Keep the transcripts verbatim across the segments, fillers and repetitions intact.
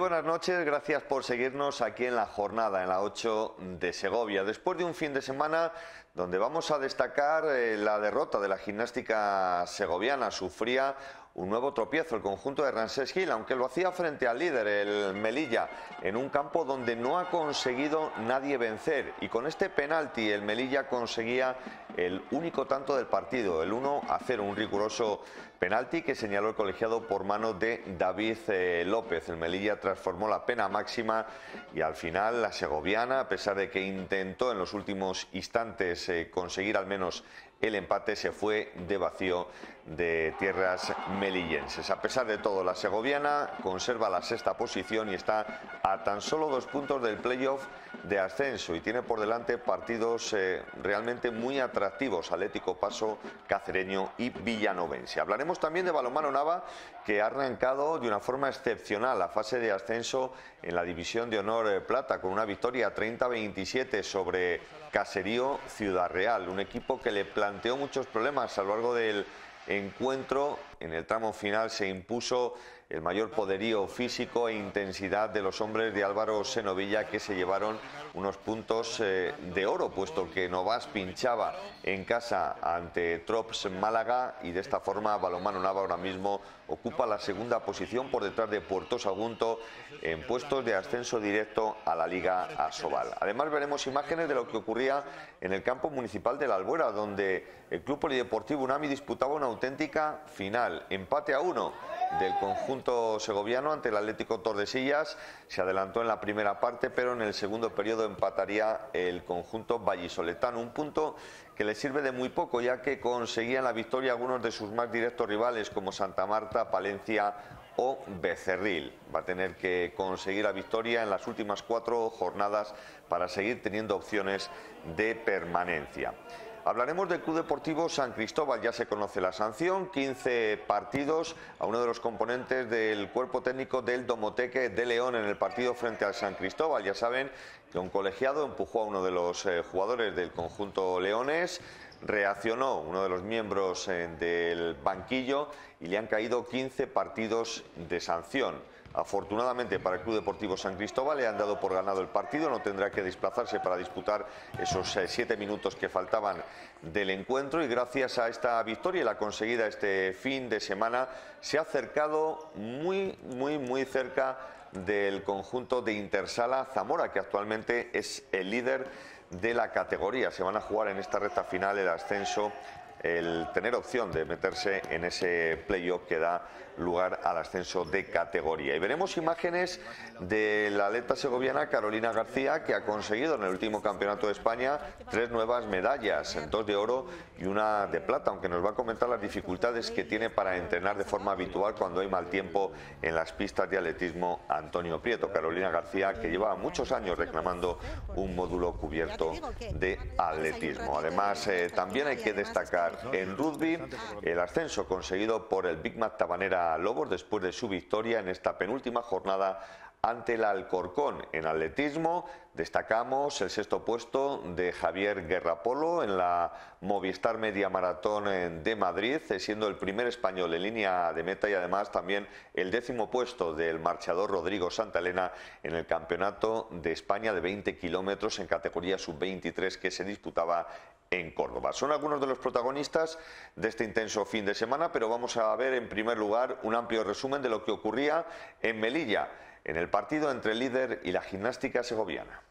buenas noches, gracias por seguirnos aquí en la jornada, en la ocho de Segovia. Después de un fin de semana donde vamos a destacar eh, la derrota de la gimnástica segoviana, sufría un nuevo tropiezo el conjunto de Ramsés Gil, aunque lo hacía frente al líder, el Melilla, en un campo donde no ha conseguido nadie vencer. Y con este penalti el Melilla conseguía el único tanto del partido, el uno a cero, un riguroso penalti que señaló el colegiado por mano de David eh, López. El Melilla transformó la pena máxima y al final la segoviana, a pesar de que intentó en los últimos instantes eh, conseguir al menos el empate, se fue de vacío de tierras melillenses. A pesar de todo, la segoviana conserva la sexta posición y está a tan solo dos puntos del playoff de ascenso y tiene por delante partidos eh, realmente muy atractivos: Atlético Paso, Cacereño y Villanovense. Hablaremos también de balonmano Nava, que ha arrancado de una forma excepcional la fase de ascenso en la división de honor eh, plata, con una victoria treinta a veintisiete sobre Caserío Ciudad Real, un equipo que le planteó muchos problemas a lo largo del encuentro. En el tramo final se impuso el mayor poderío físico e intensidad de los hombres de Álvaro Senovilla, que se llevaron unos puntos eh, de oro, puesto que Novas pinchaba en casa ante Trops Málaga, y de esta forma Balonmano Nava ahora mismo ocupa la segunda posición por detrás de Puerto Sagunto en puestos de ascenso directo a la Liga Asobal. Además veremos imágenes de lo que ocurría en el campo municipal de la Albuera, donde el Club Polideportivo Unami disputaba una auténtica final. Empate a uno del conjunto segoviano ante el Atlético Tordesillas. Se adelantó en la primera parte, pero en el segundo periodo empataría el conjunto vallisoletano, un punto que le sirve de muy poco, ya que conseguían la victoria algunos de sus más directos rivales como Santa Marta, Palencia o Becerril. Va a tener que conseguir la victoria en las últimas cuatro jornadas para seguir teniendo opciones de permanencia. Hablaremos del Club Deportivo San Cristóbal. Ya se conoce la sanción: quince partidos a uno de los componentes del cuerpo técnico del Domoteque de León en el partido frente al San Cristóbal. Ya saben que un colegiado empujó a uno de los eh, jugadores del conjunto leonés, reaccionó uno de los miembros eh, del banquillo y le han caído quince partidos de sanción. Afortunadamente para el Club Deportivo San Cristóbal le han dado por ganado el partido, no tendrá que desplazarse para disputar esos eh, siete minutos que faltaban del encuentro, y gracias a esta victoria, la conseguida este fin de semana, se ha acercado muy, muy, muy cerca del conjunto de Intersala Zamora, que actualmente es el líder de la categoría. Se van a jugar en esta recta final el ascenso, el tener opción de meterse en ese playoff que da lugar al ascenso de categoría. Y veremos imágenes de la atleta segoviana Carolina García, que ha conseguido en el último campeonato de España tres nuevas medallas, dos de oro y una de plata, aunque nos va a comentar las dificultades que tiene para entrenar de forma habitual cuando hay mal tiempo en las pistas de atletismo Antonio Prieto. Carolina García, que lleva muchos años reclamando un módulo cubierto de atletismo. Además, eh, también hay que destacar en rugby el ascenso conseguido por el Big Mac Tabanera Lobos después de su victoria en esta penúltima jornada ante el Alcorcón. En atletismo destacamos el sexto puesto de Javier Guerrapolo en la Movistar Media Maratón de Madrid, siendo el primer español en línea de meta, y además también el décimo puesto del marchador Rodrigo Santaelena en el Campeonato de España de veinte kilómetros en categoría sub veintitrés que se disputaba en Córdoba. Son algunos de los protagonistas de este intenso fin de semana, pero vamos a ver en primer lugar un amplio resumen de lo que ocurría en Melilla en el partido entre el líder y la gimnástica segoviana.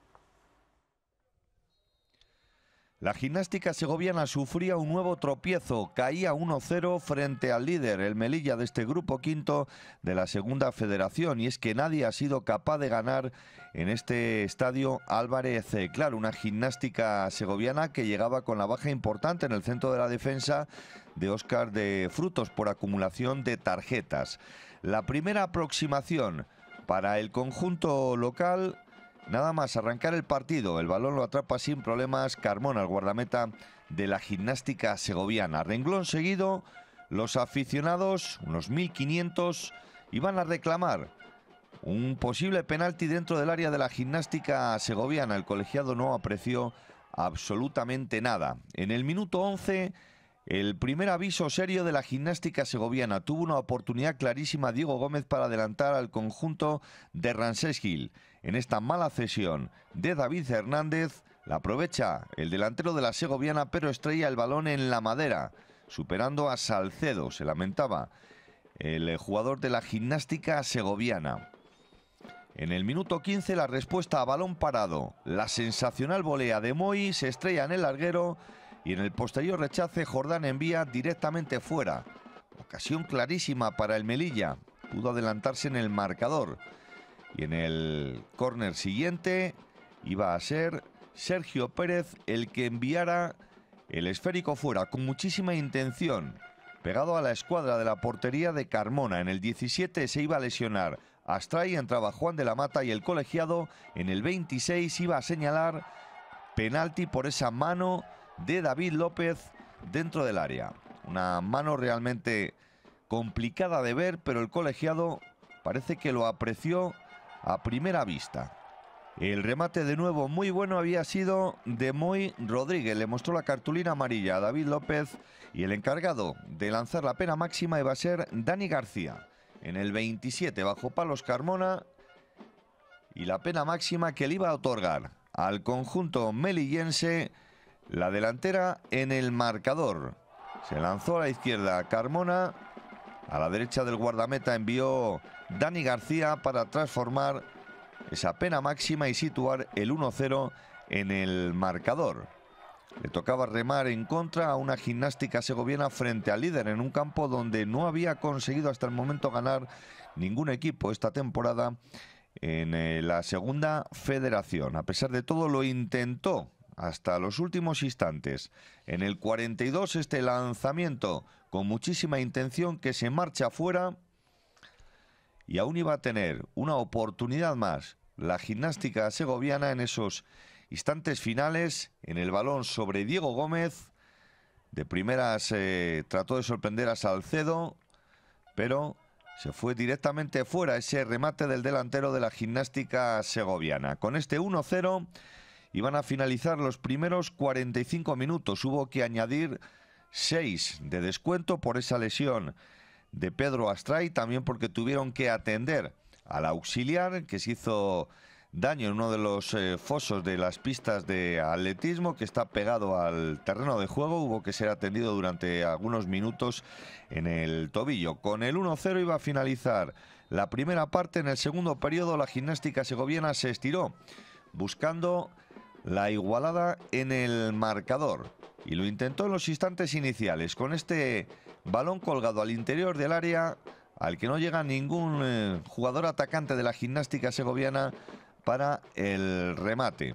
La gimnástica segoviana sufría un nuevo tropiezo, caía uno cero frente al líder, el Melilla, de este grupo quinto de la segunda federación, y es que nadie ha sido capaz de ganar en este estadio Álvarez Claro, una gimnástica segoviana que llegaba con la baja importante en el centro de la defensa de Óscar de Frutos por acumulación de tarjetas. La primera aproximación para el conjunto local: nada más arrancar el partido, el balón lo atrapa sin problemas Carmona, el guardameta de la gimnástica segoviana. Renglón seguido, los aficionados, unos mil quinientos, iban a reclamar un posible penalti dentro del área de la gimnástica segoviana. El colegiado no apreció absolutamente nada. En el minuto once, El primer aviso serio de la gimnástica segoviana. Tuvo una oportunidad clarísima Diego Gómez para adelantar al conjunto de Ramsés Gil. En esta mala cesión de David Hernández, la aprovecha el delantero de la segoviana, pero estrella el balón en la madera, superando a Salcedo. Se lamentaba el jugador de la gimnástica segoviana. En el minuto quince, la respuesta a balón parado. La sensacional volea de Moy se estrella en el larguero y en el posterior rechace Jordán envía directamente fuera. Ocasión clarísima para el Melilla. Pudo adelantarse en el marcador. Y en el córner siguiente iba a ser Sergio Pérez el que enviara el esférico fuera con muchísima intención, pegado a la escuadra de la portería de Carmona. En el diecisiete se iba a lesionar Astray, entraba Juan de la Mata y el colegiado en el veintiséis iba a señalar penalti por esa mano de David López dentro del área. Una mano realmente complicada de ver, pero el colegiado parece que lo apreció a primera vista. El remate de nuevo muy bueno había sido de Moy Rodríguez. Le mostró la cartulina amarilla a David López y el encargado de lanzar la pena máxima iba a ser Dani García. En el veintisiete bajo palos Carmona y la pena máxima que le iba a otorgar al conjunto melillense la delantera en el marcador. Se lanzó a la izquierda Carmona, a la derecha del guardameta envió Dani García para transformar esa pena máxima y situar el uno cero en el marcador. Le tocaba remar en contra a una gimnástica segoviana frente al líder en un campo donde no había conseguido hasta el momento ganar ningún equipo esta temporada en eh, la segunda federación. A pesar de todo lo intentó hasta los últimos instantes. En el cuarenta y dos este lanzamiento con muchísima intención que se marcha fuera y aún iba a tener una oportunidad más la gimnástica segoviana en esos instantes finales. En el balón sobre Diego Gómez, de primeras eh, trató de sorprender a Salcedo, pero se fue directamente fuera ese remate del delantero de la gimnástica segoviana. Con este uno cero iban a finalizar los primeros cuarenta y cinco minutos. Hubo que añadir seis de descuento por esa lesión de Pedro Astray, también porque tuvieron que atender al auxiliar que se hizo daño en uno de los eh, fosos de las pistas de atletismo que está pegado al terreno de juego. Hubo que ser atendido durante algunos minutos en el tobillo. Con el uno cero iba a finalizar la primera parte. En el segundo periodo la gimnástica segoviana se estiró buscando la igualada en el marcador y lo intentó en los instantes iniciales con este balón colgado al interior del área al que no llega ningún eh, jugador atacante de la gimnástica segoviana para el remate.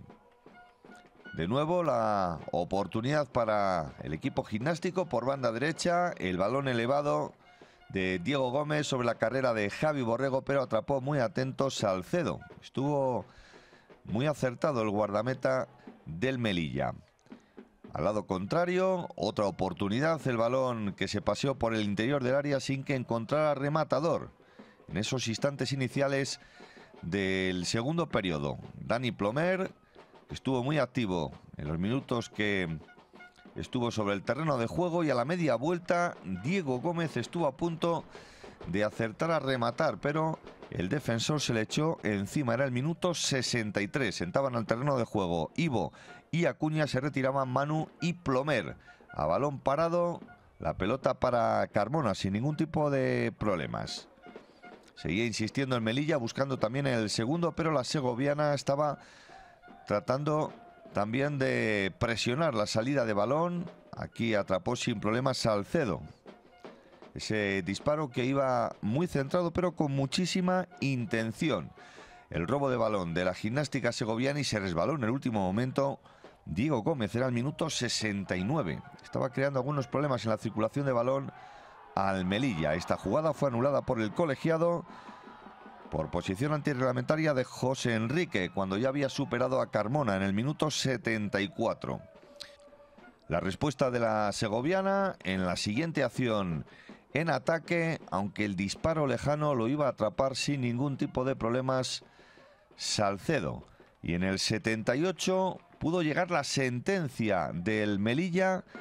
De nuevo la oportunidad para el equipo gimnástico por banda derecha, el balón elevado de Diego Gómez sobre la carrera de Javi Borrego, pero atrapó muy atento Salcedo. Estuvo muy acertado el guardameta del Melilla. Al lado contrario, otra oportunidad, el balón que se paseó por el interior del área sin que encontrara rematador. En esos instantes iniciales del segundo periodo, Dani Plomer estuvo muy activo en los minutos que estuvo sobre el terreno de juego y a la media vuelta Diego Gómez estuvo a punto de acertar a rematar, pero el defensor se le echó encima. Era el minuto sesenta y tres, entraban al terreno de juego Ivo y Acuña, se retiraban Manu y Plomer. A balón parado, la pelota para Carmona sin ningún tipo de problemas. Seguía insistiendo el Melilla buscando también el segundo, pero la segoviana estaba tratando también de presionar la salida de balón. Aquí atrapó sin problemas Salcedo. Ese disparo que iba muy centrado pero con muchísima intención. El robo de balón de la gimnástica segoviana y se resbaló en el último momento Diego Gómez. Era el minuto sesenta y nueve. Estaba creando algunos problemas en la circulación de balón al Melilla. Esta jugada fue anulada por el colegiado por posición antirreglamentaria de José Enrique cuando ya había superado a Carmona en el minuto setenta y cuatro. La respuesta de la segoviana en la siguiente acción en ataque, aunque el disparo lejano lo iba a atrapar sin ningún tipo de problemas Salcedo. Y en el setenta y ocho pudo llegar la sentencia del Melilla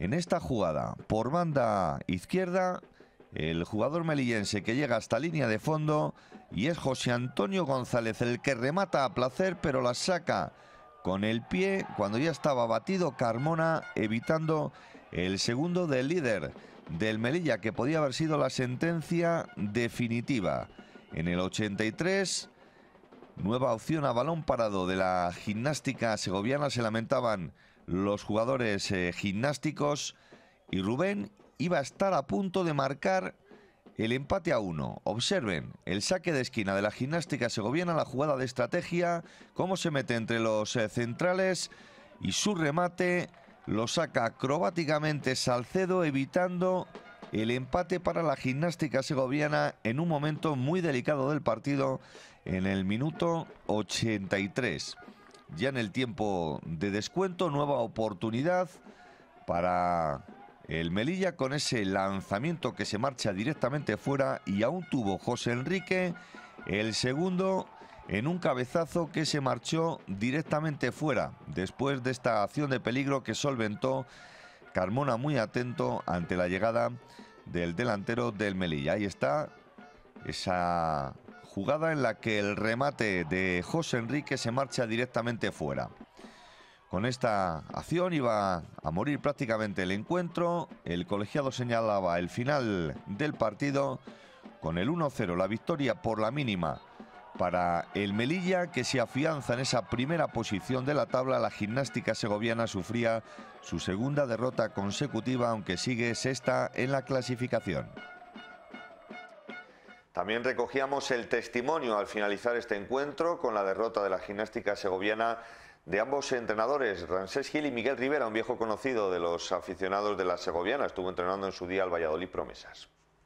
En esta jugada, por banda izquierda, el jugador melillense que llega hasta línea de fondo y es José Antonio González el que remata a placer, pero la saca con el pie cuando ya estaba batido Carmona, evitando el segundo del líder del Melilla, que podía haber sido la sentencia definitiva. En el ochenta y tres, nueva opción a balón parado de la Gimnástica segoviana. Se lamentaban los jugadores eh, gimnásticos y Rubén iba a estar a punto de marcar el empate a uno. Observen el saque de esquina de la Gimnástica segoviana, la jugada de estrategia, cómo se mete entre los eh, centrales y su remate lo saca acrobáticamente Salcedo, evitando el empate para la Gimnástica segoviana en un momento muy delicado del partido, en el minuto ochenta y tres. Ya en el tiempo de descuento, nueva oportunidad para el Melilla con ese lanzamiento que se marcha directamente fuera, y aún tuvo José Enrique el segundo en un cabezazo que se marchó directamente fuera después de esta acción de peligro que solventó Carmona, muy atento ante la llegada del delantero del Melilla. Ahí está esa jugada en la que el remate de José Enrique se marcha directamente fuera. Con esta acción iba a morir prácticamente el encuentro. El colegiado señalaba el final del partido con el uno cero, la victoria por la mínima para el Melilla, que se afianza en esa primera posición de la tabla. La Gimnástica segoviana sufría su segunda derrota consecutiva, aunque sigue sexta en la clasificación. También recogíamos el testimonio al finalizar este encuentro con la derrota de la Gimnástica segoviana de ambos entrenadores, Ramsés Gil y Miguel Rivera, un viejo conocido de los aficionados de la segoviana. Estuvo entrenando en su día al Valladolid Promesas.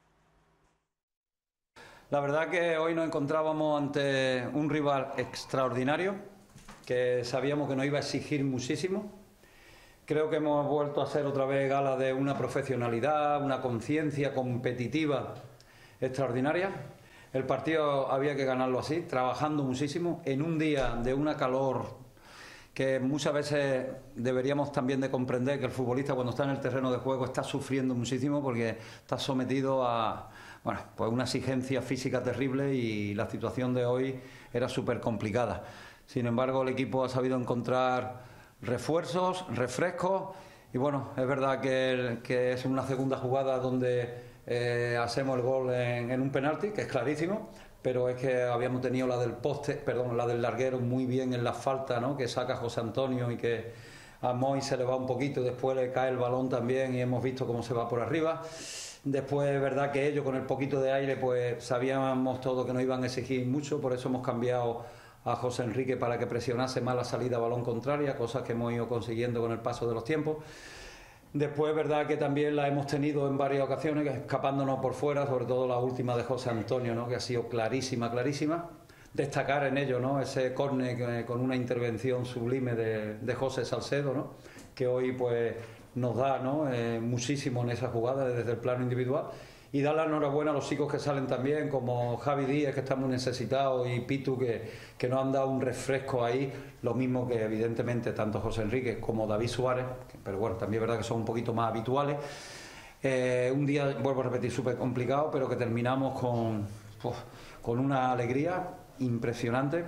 La verdad que hoy nos encontrábamos ante un rival extraordinario, que sabíamos que nos iba a exigir muchísimo. Creo que hemos vuelto a ser otra vez gala de una profesionalidad, una conciencia competitiva extraordinaria. El partido había que ganarlo así, trabajando muchísimo, en un día de una calor que muchas veces deberíamos también de comprender que el futbolista cuando está en el terreno de juego está sufriendo muchísimo porque está sometido a bueno, pues una exigencia física terrible, y la situación de hoy era súper complicada. Sin embargo, el equipo ha sabido encontrar refuerzos, refrescos, y bueno, es verdad que, que es una segunda jugada donde eh, hacemos el gol en, en un penalti, que es clarísimo, pero es que habíamos tenido la del poste, perdón, la del larguero muy bien en la falta, ¿no?, que saca José Antonio y que a Moy se le va un poquito, después le cae el balón también y hemos visto cómo se va por arriba. Después es verdad que ellos con el poquito de aire pues sabíamos todo que nos iban a exigir mucho, por eso hemos cambiado a José Enrique para que presionase más la salida a balón contraria, cosas que hemos ido consiguiendo con el paso de los tiempos. Después es verdad que también la hemos tenido en varias ocasiones, escapándonos por fuera, sobre todo la última de José Antonio, ¿no?, que ha sido clarísima, clarísima. Destacar en ello, ¿no?, ese córner con una intervención sublime de, de José Salcedo, ¿no?, que hoy pues nos da, ¿no?, eh, muchísimo en esa jugada desde el plano individual. Y dar la enhorabuena a los chicos que salen también, como Javi Díaz, que está muy necesitado, y Pitu, que, que nos han dado un refresco ahí, lo mismo que evidentemente tanto José Enrique como David Suárez, que, pero bueno, también es verdad que son un poquito más habituales. Eh, un día, vuelvo a repetir, súper complicado, pero que terminamos con, uf, con una alegría impresionante.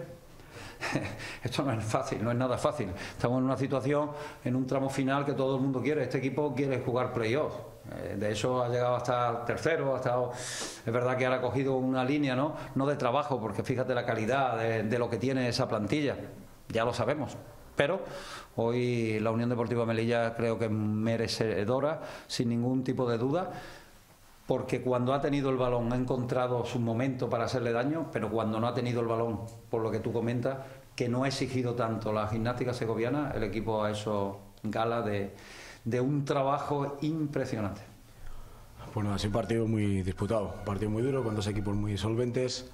Esto no es fácil, no es nada fácil. Estamos en una situación, en un tramo final que todo el mundo quiere. Este equipo quiere jugar playoff. De hecho ha llegado hasta tercero, ha estado, es verdad que ahora ha cogido una línea, ¿no?, no de trabajo, porque fíjate la calidad de, de lo que tiene esa plantilla, ya lo sabemos, pero hoy la Unión Deportiva Melilla creo que es merecedora, sin ningún tipo de duda, porque cuando ha tenido el balón ha encontrado su momento para hacerle daño, pero cuando no ha tenido el balón, por lo que tú comentas, que no ha exigido tanto la Gimnástica segoviana, el equipo ha hecho gala de de un trabajo impresionante. Bueno, ha sido un partido muy disputado, un partido muy duro, con dos equipos muy solventes,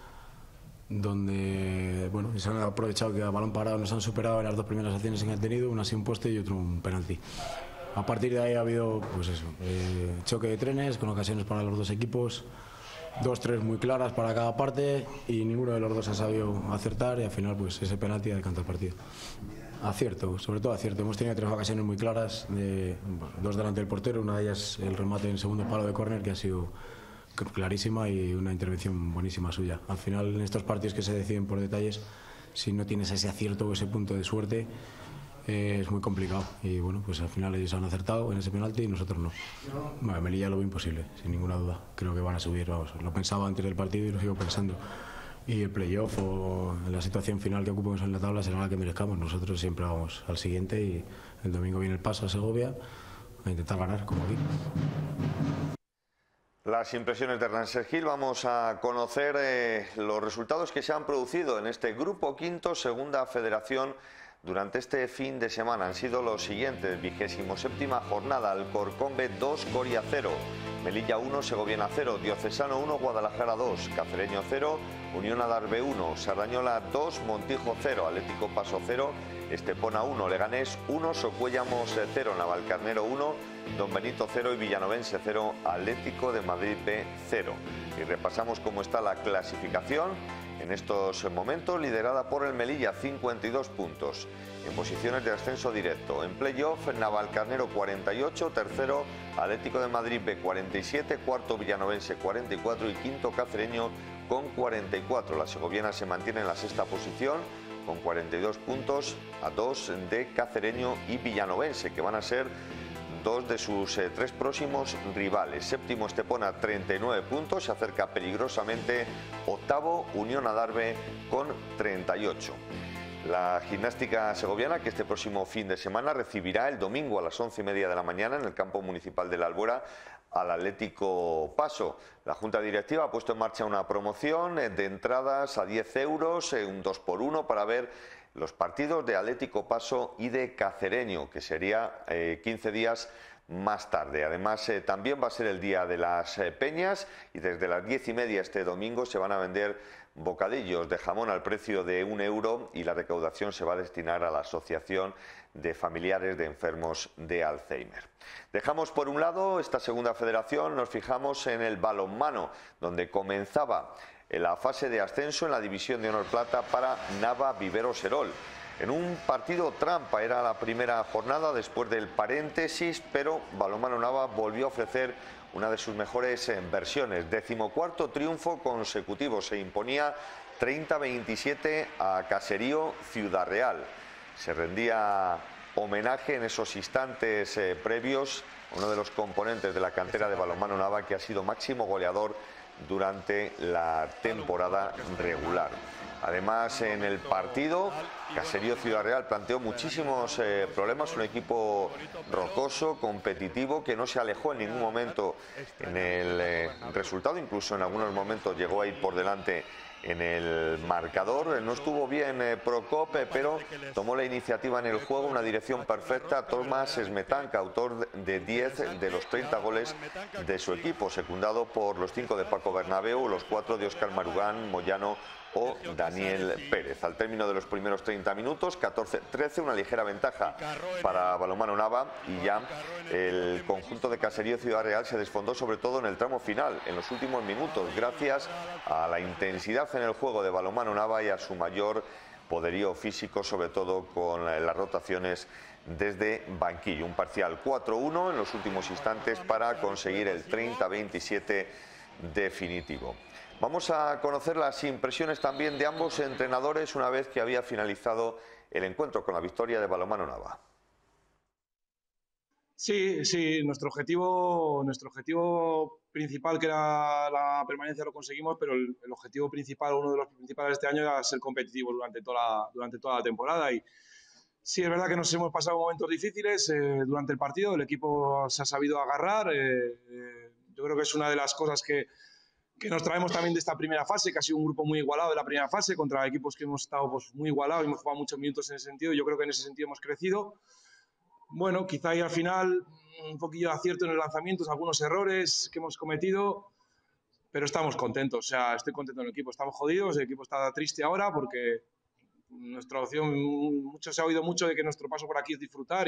donde bueno, se han aprovechado que a balón parado nos han superado en las dos primeras acciones que han tenido, una sin poste y otro un penalti. A partir de ahí ha habido pues eso, eh, choque de trenes con ocasiones para los dos equipos, dos, tres muy claras para cada parte y ninguno de los dos ha sabido acertar y al final pues ese penalti ha decantado el partido. Acierto, sobre todo acierto. Hemos tenido tres ocasiones muy claras, de, bueno, dos delante del portero, una de ellas el remate en segundo palo de córner que ha sido clarísima y una intervención buenísima suya. Al final en estos partidos que se deciden por detalles, si no tienes ese acierto o ese punto de suerte, eh, es muy complicado y bueno, pues al final ellos han acertado en ese penalti y nosotros no. Bueno, Melilla lo ve imposible, sin ninguna duda. Creo que van a subir, vamos, lo pensaba antes del partido y lo sigo pensando. Y el playoff o la situación final que ocupemos en la tabla será la que merezcamos. Nosotros siempre vamos al siguiente y el domingo viene el paso a Segovia a intentar ganar, como aquí. Las impresiones de Hernán Sergil. Vamos a conocer eh, los resultados que se han producido en este grupo quinto, segunda federación, durante este fin de semana. Han sido los siguientes: vigésimo séptima jornada, Alcorcón B dos, Coria cero, Melilla uno, Segoviana cero, Diocesano uno, Guadalajara dos, Cacereño cero, Unión Adarve uno, Sardañola dos, Montijo cero, Atlético Paso cero, Estepona uno, Leganés uno, Socuéllamos cero, Navalcarnero uno, Don Benito cero y Villanovense cero, Atlético de Madrid B cero. Y repasamos cómo está la clasificación en estos momentos, liderada por el Melilla, cincuenta y dos puntos. En posiciones de ascenso directo. En playoff, Navalcarnero cuarenta y ocho, tercero Atlético de Madrid B cuarenta y siete, cuarto Villanovense cuarenta y cuatro y quinto Cacereño con cuarenta y cuatro. La segoviana se mantiene en la sexta posición con cuarenta y dos puntos, a dos de Cacereño y Villanovense, que van a ser dos de sus eh, tres próximos rivales. Séptimo Estepona, treinta y nueve puntos, se acerca peligrosamente. Octavo Unión Adarve con treinta y ocho. La gimnástica segoviana, que este próximo fin de semana recibirá el domingo a las once y media de la mañana en el campo municipal de la Albuera al Atlético Paso. La Junta Directiva ha puesto en marcha una promoción de entradas a diez euros, un dos por uno, para ver los partidos de Atlético Paso y de Cacereño, que sería eh, quince días más tarde. Además, eh, también va a ser el día de las eh, peñas y desde las diez y media este domingo se van a vender bocadillos de jamón al precio de un euro y la recaudación se va a destinar a la Asociación de Familiares de Enfermos de Alzheimer. Dejamos por un lado esta segunda federación, nos fijamos en el balonmano, donde comenzaba la fase de ascenso en la división de honor plata para Nava Vivero Serol. En un partido trampa, era la primera jornada después del paréntesis, pero Balonmano Nava volvió a ofrecer una de sus mejores versiones. Decimocuarto triunfo consecutivo, se imponía treinta a veintisiete a Caserío Ciudad Real. Se rendía homenaje en esos instantes eh, previos a uno de los componentes de la cantera de Balonmano Nava, que ha sido máximo goleador durante la temporada regular. Además, en el partido, Caserío Ciudad Real planteó muchísimos eh, problemas, un equipo rocoso, competitivo, que no se alejó en ningún momento en el eh, resultado, incluso en algunos momentos llegó a ir por delante en el marcador. No estuvo bien eh, Procope, pero tomó la iniciativa en el juego, una dirección perfecta. Tomás Smetanka, autor de diez de los treinta goles de su equipo, secundado por los cinco de Paco Bernabéu, los cuatro de Óscar Marugán, Moyano o Daniel Pérez. Al término de los primeros treinta minutos, catorce trece, una ligera ventaja para Balonmano Nava, y ya el conjunto de Caserío Ciudad Real se desfondó, sobre todo en el tramo final, en los últimos minutos, gracias a la intensidad en el juego de Balonmano Nava y a su mayor poderío físico, sobre todo con las rotaciones desde banquillo. Un parcial cuatro uno en los últimos instantes para conseguir el treinta a veintisiete definitivo. Vamos a conocer las impresiones también de ambos entrenadores una vez que había finalizado el encuentro con la victoria de Balonmano Nava. Sí, sí, nuestro objetivo, nuestro objetivo principal, que era la permanencia, lo conseguimos, pero el, el objetivo principal, uno de los principales de este año, era ser competitivos durante toda la, durante toda la temporada. Y sí, es verdad que nos hemos pasado momentos difíciles eh, durante el partido, el equipo se ha sabido agarrar. Eh, eh, yo creo que es una de las cosas que, que nos traemos también de esta primera fase, que ha sido un grupo muy igualado de la primera fase, contra equipos que hemos estado pues, muy igualados y hemos jugado muchos minutos en ese sentido. Yo creo que en ese sentido hemos crecido. Bueno, quizá ahí al final un poquillo de acierto en los lanzamientos, algunos errores que hemos cometido, pero estamos contentos. O sea, estoy contento en el equipo. Estamos jodidos, el equipo está triste ahora porque nuestra opción, mucho se ha oído mucho de que nuestro paso por aquí es disfrutar, y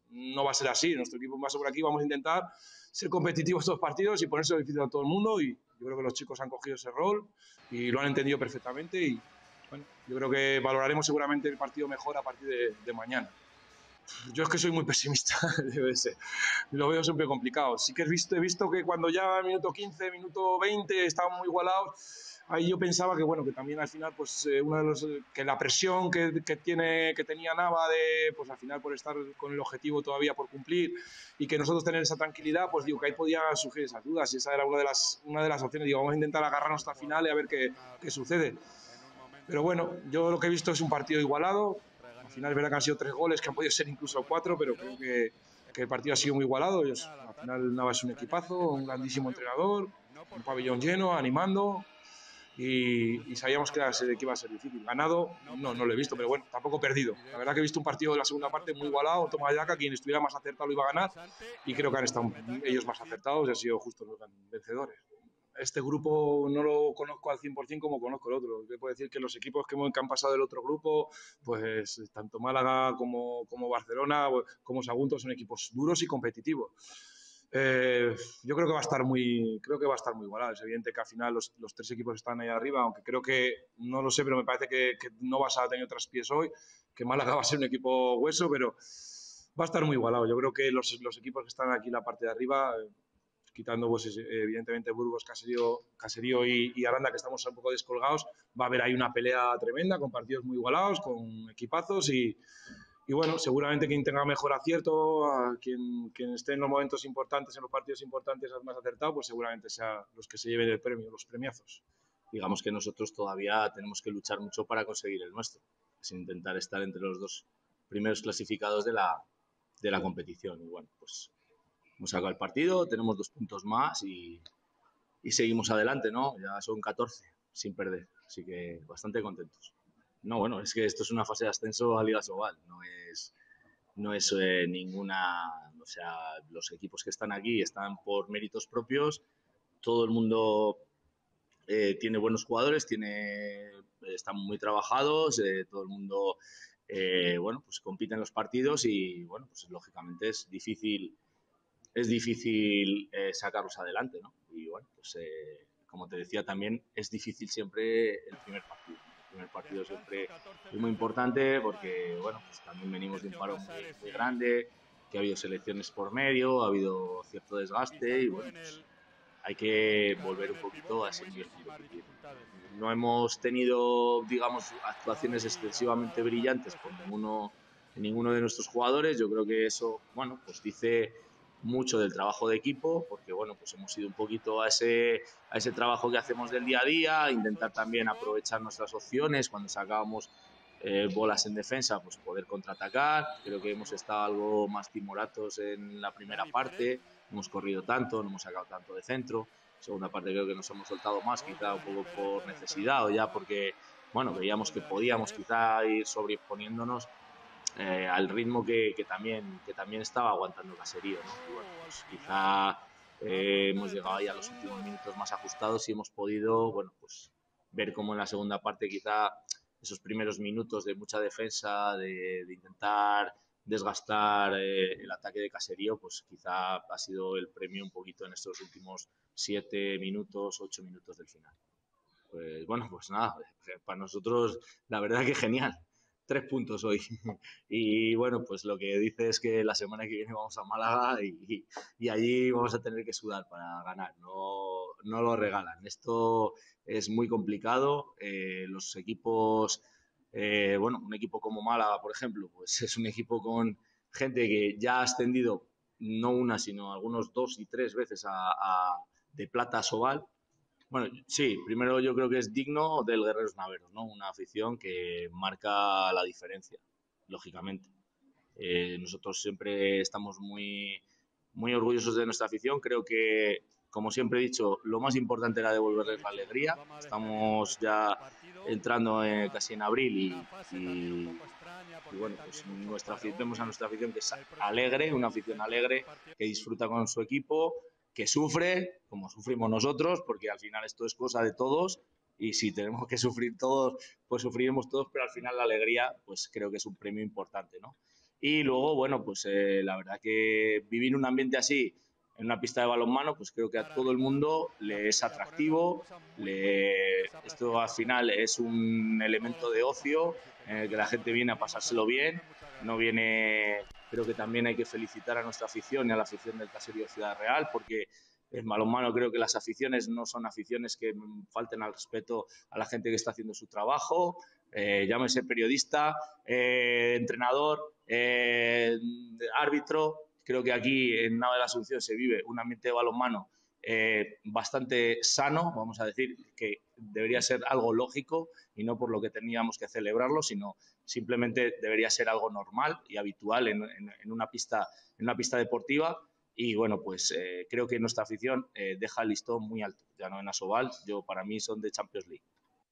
no va a ser así. Nuestro equipo va sobre aquí, vamos a intentar ser competitivos estos partidos y ponerse difícil a todo el mundo, y yo creo que los chicos han cogido ese rol y lo han entendido perfectamente, y bueno, yo creo que valoraremos seguramente el partido mejor a partir de, de mañana. Yo es que soy muy pesimista, debe ser. Lo veo siempre complicado. Sí que he visto, he visto que cuando ya minuto quince, minuto veinte estaban muy igualados, ahí yo pensaba que bueno, que también al final pues eh, uno de los que la presión que, que tiene que tenía Nava de pues al final por estar con el objetivo todavía por cumplir y que nosotros tener esa tranquilidad, pues digo que ahí podía surgir esas dudas, y esa era una de las una de las opciones. Digo, vamos a intentar agarrarnos hasta el final y a ver qué, qué sucede. Pero bueno, yo lo que he visto es un partido igualado. Al final es verdad que han sido tres goles, que han podido ser incluso cuatro, pero creo que, que el partido ha sido muy igualado. Ellos, al final Nava es un equipazo, un grandísimo entrenador, un pabellón lleno, animando, y, y sabíamos que, era, que iba a ser difícil. Ganado, no, no lo he visto, pero bueno, tampoco perdido. La verdad que he visto un partido de la segunda parte muy igualado, toma de daca, quien estuviera más acertado lo iba a ganar, y creo que han estado ellos más acertados y han sido justos los vencedores. Este grupo no lo conozco al cien por cien como conozco el otro. Te puedo decir que los equipos que han pasado del otro grupo, pues tanto Málaga como, como Barcelona, como Sagunto, son equipos duros y competitivos. Eh, yo creo que va a estar muy, creo que va a estar muy igualado. Es evidente que al final los, los tres equipos están ahí arriba, aunque creo que, no lo sé, pero me parece que, que no vas a tener traspiés hoy, que Málaga va a ser un equipo hueso, pero va a estar muy igualado. Yo creo que los, los equipos que están aquí en la parte de arriba, quitando pues, evidentemente Burgos, Caserío, Caserío y, y Aranda, que estamos un poco descolgados, va a haber ahí una pelea tremenda, con partidos muy igualados, con equipazos, y, y bueno, seguramente quien tenga mejor acierto, a quien, quien esté en los momentos importantes, en los partidos importantes más acertado, pues seguramente sea los que se lleven el premio, los premiazos. Digamos que nosotros todavía tenemos que luchar mucho para conseguir el nuestro, sin intentar estar entre los dos primeros clasificados de la, de la competición. Y bueno, pues hemos sacado el partido, tenemos dos puntos más y, y seguimos adelante, ¿no? Ya son catorce sin perder, así que bastante contentos. No, bueno, es que esto es una fase de ascenso a Liga Sobal, no es, no es eh, ninguna... O sea, los equipos que están aquí están por méritos propios, todo el mundo eh, tiene buenos jugadores, tiene, están muy trabajados, eh, todo el mundo, eh, bueno, pues compite en los partidos y, bueno, pues lógicamente es difícil... es difícil eh, sacarlos adelante, ¿no? Y bueno, pues eh, como te decía también, es difícil siempre el primer partido. El primer partido siempre es muy importante porque, bueno, pues también venimos de un paro muy, muy grande, que ha habido selecciones por medio, ha habido cierto desgaste y, bueno, pues hay que volver un poquito a ese nivel competitivo. No hemos tenido, digamos, actuaciones excesivamente brillantes por ninguno, ninguno de nuestros jugadores. Yo creo que eso, bueno, pues dice mucho del trabajo de equipo, porque bueno, pues hemos ido un poquito a ese, a ese trabajo que hacemos del día a día, intentar también aprovechar nuestras opciones cuando sacábamos eh, bolas en defensa, pues poder contraatacar. Creo que hemos estado algo más timoratos en la primera parte, no hemos corrido tanto, no hemos sacado tanto de centro. Segunda parte creo que nos hemos soltado más, quizá un poco por necesidad o ya porque, bueno, veíamos que podíamos quizá ir sobreexponiéndonos Eh, al ritmo que, que, también, que también estaba aguantando Caserío, ¿no? Y bueno, pues quizá eh, hemos llegado ahí a los últimos minutos más ajustados y hemos podido, bueno, pues ver cómo en la segunda parte quizá esos primeros minutos de mucha defensa, de, de intentar desgastar eh, el ataque de Caserío, pues quizá ha sido el premio un poquito en estos últimos siete minutos, ocho minutos del final. Pues bueno, pues nada, para nosotros la verdad que genial. Tres puntos hoy. Y bueno, pues lo que dice es que la semana que viene vamos a Málaga y, y allí vamos a tener que sudar para ganar. No, no lo regalan. Esto es muy complicado. Eh, los equipos, eh, bueno, un equipo como Málaga, por ejemplo, pues es un equipo con gente que ya ha ascendido no una, sino algunos dos y tres veces a, a, de plata a Sobal. Bueno, sí, primero yo creo que es digno del Guerreros Naveros, ¿no? Una afición que marca la diferencia, lógicamente. Eh, nosotros siempre estamos muy, muy orgullosos de nuestra afición. Creo que, como siempre he dicho, lo más importante era devolverles la alegría. Estamos ya entrando en, casi en abril y, y, y bueno, pues nuestra, vemos a nuestra afición que es alegre, una afición alegre, que disfruta con su equipo, que sufre, como sufrimos nosotros, porque al final esto es cosa de todos y si tenemos que sufrir todos, pues sufriremos todos, pero al final la alegría, pues creo que es un premio importante, ¿no? Y luego, bueno, pues eh, la verdad que vivir un ambiente así en una pista de balonmano, pues creo que a todo el mundo le es atractivo. Le... Esto al final es un elemento de ocio en el que la gente viene a pasárselo bien. No viene... Creo que también hay que felicitar a nuestra afición y a la afición del Caserío Ciudad Real, porque en balonmano creo que las aficiones no son aficiones que falten al respeto a la gente que está haciendo su trabajo, eh, llámese periodista, eh, entrenador, eh, árbitro. Creo que aquí en Nava de la Asunción se vive un ambiente de balonmano eh, bastante sano, vamos a decir, que debería ser algo lógico y no por lo que teníamos que celebrarlo, sino simplemente debería ser algo normal y habitual en, en, en, una, pista, en una pista deportiva. Y bueno, pues eh, creo que nuestra afición eh, deja el listón muy alto. Ya no en Asobal, yo para mí son de Champions League.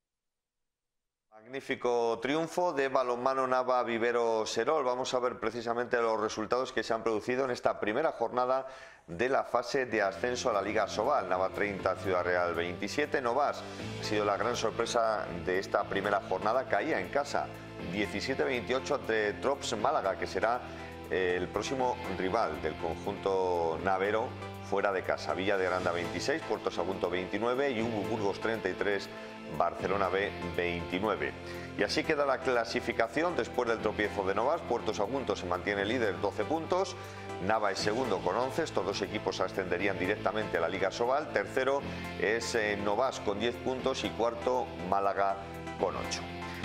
Magnífico triunfo de Balonmano Nava Vivero Serol. Vamos a ver precisamente los resultados que se han producido en esta primera jornada de la fase de ascenso a la Liga Asobal. Nava treinta, Ciudad Real veintisiete. Novas ha sido la gran sorpresa de esta primera jornada. Caía en casa diecisiete veintiocho ante Trops Málaga, que será el próximo rival del conjunto navero fuera de casa. Villa de Aranda veintiséis, Puerto Sagunto veintinueve y Ubu Burgos treinta y tres, Barcelona B veintinueve. Y así queda la clasificación después del tropiezo de Novas. Puerto Sagunto se mantiene líder, doce puntos. Nava es segundo con once. Estos dos equipos ascenderían directamente a la Liga Asobal. Tercero es eh, Novas con diez puntos y cuarto Málaga con ocho.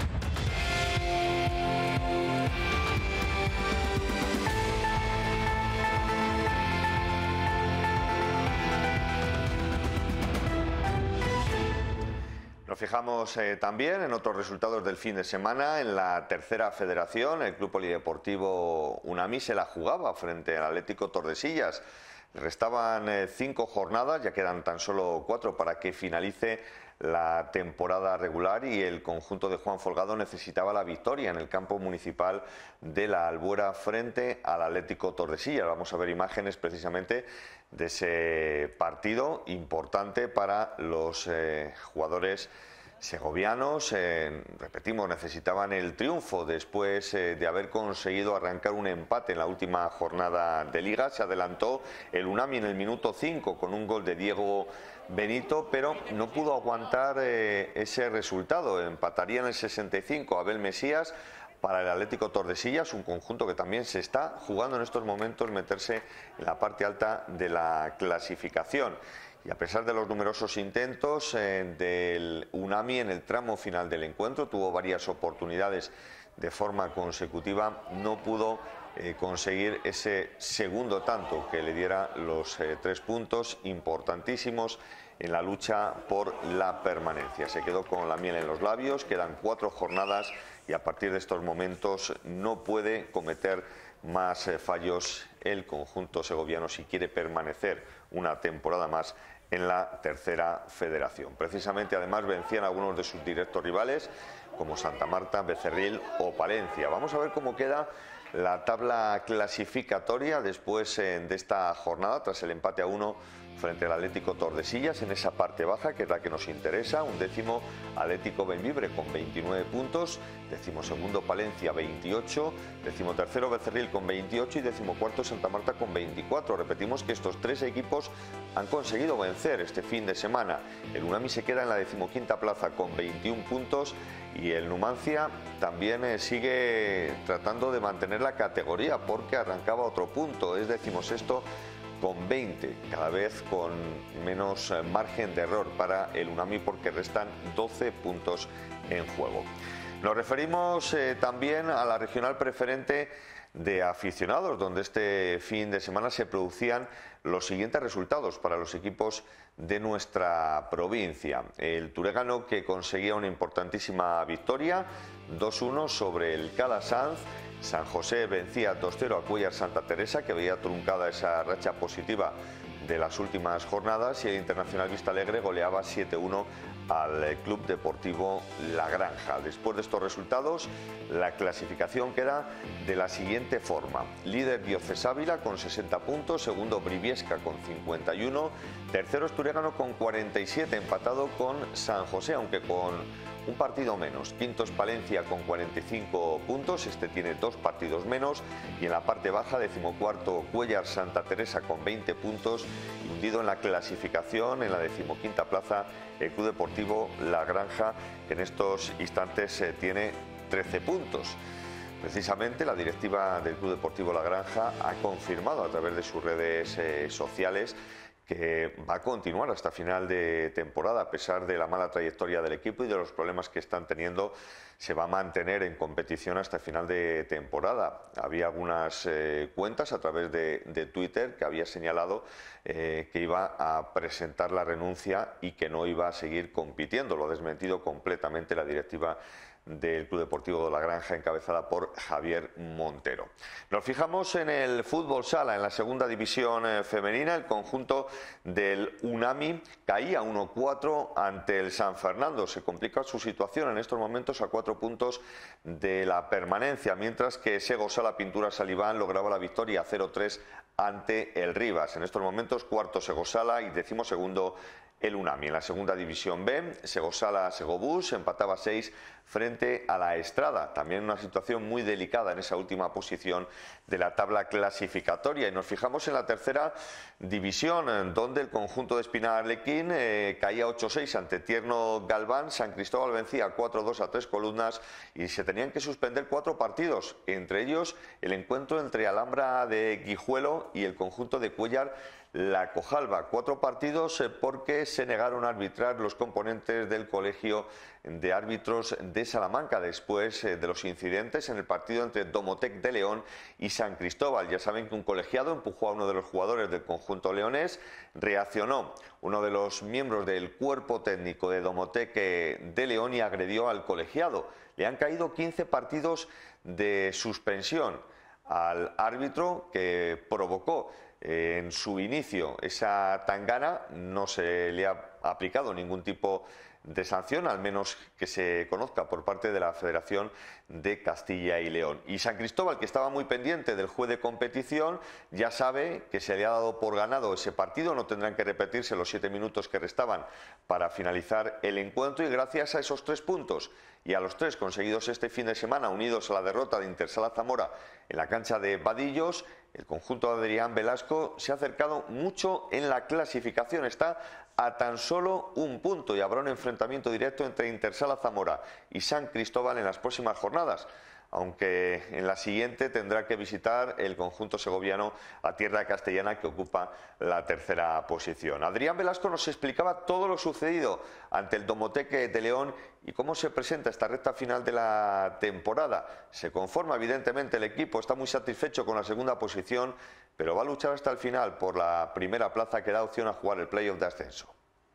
Nos fijamos eh, también en otros resultados del fin de semana. En la tercera federación, el Club Polideportivo Unami se la jugaba frente al Atlético Tordesillas. Restaban eh, cinco jornadas, ya quedan tan solo cuatro para que finalice la temporada regular y el conjunto de Juan Folgado necesitaba la victoria en el campo municipal de la Albuera frente al Atlético Tordesillas. Vamos a ver imágenes precisamente de ese partido importante para los eh, jugadores segovianos. Eh, repetimos, necesitaban el triunfo después eh, de haber conseguido arrancar un empate en la última jornada de Liga. Se adelantó el Unami en el minuto cinco con un gol de Diego Benito, pero no pudo aguantar eh, ese resultado. Empataría en el sesenta y cinco Abel Mesías para el Atlético Tordesillas, un conjunto que también se está jugando en estos momentos meterse en la parte alta de la clasificación. Y a pesar de los numerosos intentos eh, del Unami en el tramo final del encuentro, tuvo varias oportunidades de forma consecutiva, no pudo eh, conseguir ese segundo tanto que le diera los eh, tres puntos importantísimos en la lucha por la permanencia. Se quedó con la miel en los labios, quedan cuatro jornadas y a partir de estos momentos no puede cometer más eh, fallos el conjunto segoviano si quiere permanecer una temporada más en la tercera federación. Precisamente además vencían algunos de sus directos rivales como Santa Marta, Becerril o Palencia. Vamos a ver cómo queda la tabla clasificatoria después eh, de esta jornada tras el empate a uno frente al Atlético Tordesillas en esa parte baja, que es la que nos interesa. Un décimo Atlético Benvibre con veintinueve puntos, décimo segundo Palencia veintiocho, décimo tercero Becerril con veintiocho y décimo cuarto Santa Marta con veinticuatro. Repetimos que estos tres equipos han conseguido vencer este fin de semana. El Unami se queda en la decimoquinta plaza con veintiún puntos y el Numancia también eh, sigue tratando de mantener la categoría porque arrancaba otro punto, es decimosexto con veinte, cada vez con menos margen de error para el Unami porque restan doce puntos en juego. Nos referimos eh, también a la regional preferente de aficionados, donde este fin de semana se producían los siguientes resultados para los equipos de nuestra provincia. El Turegano, que conseguía una importantísima victoria, dos uno sobre el Calasanz. San José vencía dos cero a Cuéllar Santa Teresa, que veía truncada esa racha positiva de las últimas jornadas, y el Internacional Vistalegre goleaba siete uno al Club Deportivo La Granja. Después de estos resultados, la clasificación queda de la siguiente forma: líder Diócesis Ávila con sesenta puntos, segundo Briviesca con cincuenta y uno, tercero Turegano con cuarenta y siete, empatado con San José, aunque con un partido menos. Quinto es Palencia con cuarenta y cinco puntos, este tiene dos partidos menos. Y en la parte baja, decimocuarto Cuéllar Santa Teresa con veinte puntos. Y hundido en la clasificación, en la decimoquinta plaza, el Club Deportivo La Granja, que en estos instantes eh, tiene trece puntos. Precisamente la directiva del Club Deportivo La Granja ha confirmado a través de sus redes eh, sociales que va a continuar hasta final de temporada, a pesar de la mala trayectoria del equipo y de los problemas que están teniendo. Se va a mantener en competición hasta final de temporada. Había algunas eh, cuentas a través de, de Twitter que había señalado eh, que iba a presentar la renuncia y que no iba a seguir compitiendo. Lo ha desmentido completamente la directiva del Club Deportivo de La Granja, encabezada por Javier Montero. Nos fijamos en el fútbol sala, en la segunda división eh, femenina. El conjunto del Unami caía uno cuatro ante el San Fernando. Se complica su situación en estos momentos a cuatro puntos de la permanencia, mientras que Sego Sala Pintura Saliván lograba la victoria cero tres ante el Rivas. En estos momentos cuarto Sego Sala y decimosegundo el Unami. En la segunda división B, Segosala Segobús empataba seis frente a la Estrada. También una situación muy delicada en esa última posición de la tabla clasificatoria. Y nos fijamos en la tercera división, donde el conjunto de Espina Arlequín eh, caía ocho seis ante Tierno Galván. San Cristóbal vencía cuatro dos a Tres Columnas y se tenían que suspender cuatro partidos, entre ellos el encuentro entre Alhambra de Guijuelo y el conjunto de Cuéllar La Cojalba. Cuatro partidos porque se negaron a arbitrar los componentes del Colegio de Árbitros de Salamanca después de los incidentes en el partido entre Domotec de León y San Cristóbal. Ya saben que un colegiado empujó a uno de los jugadores del conjunto leonés, reaccionó uno de los miembros del cuerpo técnico de Domotec de León y agredió al colegiado. Le han caído quince partidos de suspensión al árbitro que provocó en su inicio esa tangana. No se le ha aplicado ningún tipo de sanción, al menos que se conozca por parte de la Federación de Castilla y León. Y San Cristóbal, que estaba muy pendiente del juez de competición, ya sabe que se le ha dado por ganado ese partido. No tendrán que repetirse los siete minutos que restaban para finalizar el encuentro, y gracias a esos tres puntos y a los tres conseguidos este fin de semana, unidos a la derrota de Intersala Zamora en la cancha de Vadillos, el conjunto de Adrián Velasco se ha acercado mucho en la clasificación. Está a tan solo un punto y habrá un enfrentamiento directo entre Intersala Zamora y San Cristóbal en las próximas jornadas, aunque en la siguiente tendrá que visitar el conjunto segoviano a tierra castellana, que ocupa la tercera posición. Adrián Velasco nos explicaba todo lo sucedido ante el Domotec de León y cómo se presenta esta recta final de la temporada. Se conforma evidentemente el equipo, está muy satisfecho con la segunda posición, pero va a luchar hasta el final por la primera plaza que da opción a jugar el playoff de ascenso.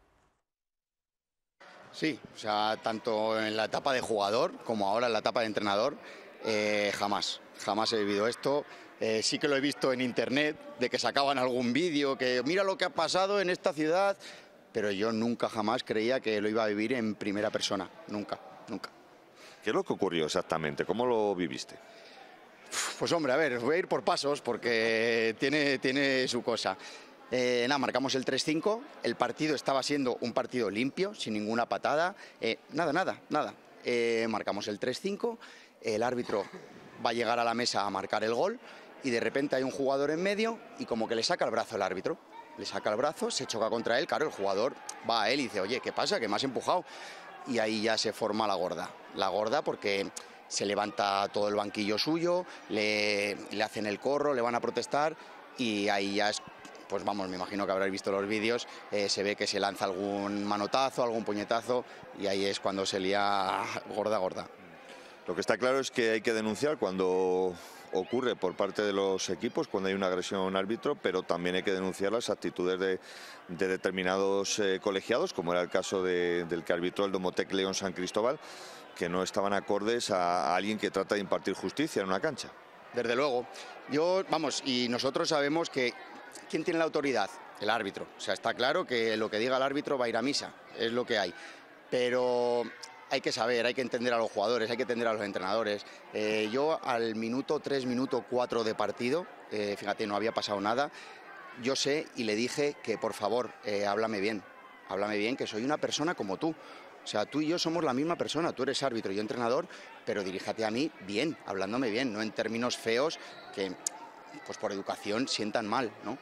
Sí, o sea, tanto en la etapa de jugador como ahora en la etapa de entrenador, eh, jamás, jamás he vivido esto. Eh, sí que lo he visto en internet, de que sacaban algún vídeo, que mira lo que ha pasado en esta ciudad, pero yo nunca jamás creía que lo iba a vivir en primera persona, nunca, nunca. ¿Qué es lo que ocurrió exactamente? ¿Cómo lo viviste? Pues hombre, a ver, voy a ir por pasos porque tiene, tiene su cosa. Eh, nada, marcamos el tres cinco, el partido estaba siendo un partido limpio, sin ninguna patada, eh, nada, nada, nada. Eh, marcamos el tres cinco, el árbitro va a llegar a la mesa a marcar el gol y de repente hay un jugador en medio y como que le saca el brazo el árbitro. Le saca el brazo, se choca contra él, claro, el jugador va a él y dice, oye, ¿qué pasa? Que me has empujado. Y ahí ya se forma la gorda, la gorda porque se levanta todo el banquillo suyo, le, le hacen el corro, le van a protestar y ahí ya es, pues vamos, me imagino que habréis visto los vídeos, eh, se ve que se lanza algún manotazo, algún puñetazo y ahí es cuando se lía gorda, gorda. Lo que está claro es que hay que denunciar cuando ocurre por parte de los equipos, cuando hay una agresión a un árbitro, pero también hay que denunciar las actitudes de, de determinados eh, colegiados, como era el caso de, del que arbitró el Domotec León San Cristóbal, que no estaban acordes a, a alguien que trata de impartir justicia en una cancha. Desde luego. Yo, vamos, y nosotros sabemos que ¿quién tiene la autoridad? El árbitro. O sea, está claro que lo que diga el árbitro va a ir a misa, es lo que hay. Pero hay que saber, hay que entender a los jugadores, hay que entender a los entrenadores. Eh, yo al minuto tres, minuto cuatro de partido, eh, fíjate, no había pasado nada, yo sé y le dije que por favor, eh, háblame bien, háblame bien, que soy una persona como tú. O sea, tú y yo somos la misma persona, tú eres árbitro y yo entrenador, pero diríjate a mí bien, hablándome bien, no en términos feos que, pues por educación, sientan mal, ¿no?